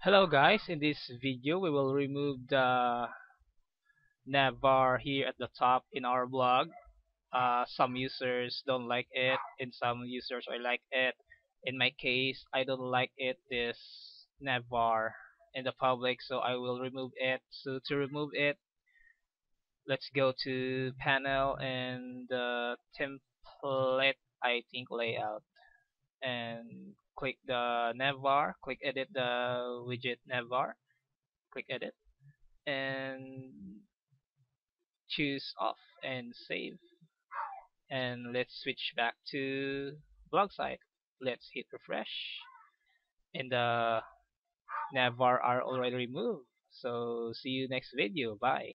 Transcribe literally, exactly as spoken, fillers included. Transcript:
Hello guys, in this video we will remove the navbar here at the top in our blog. Uh, some users don't like it and some users I like it. In my case, I don't like it, this navbar in the public, so I will remove it. So to remove it, let's go to panel and the template, I think layout, and click the navbar, click edit the widget navbar, click edit and choose off and save, and let's switch back to blog site. Let's hit refresh and the navbar are already removed. So see you next video. Bye.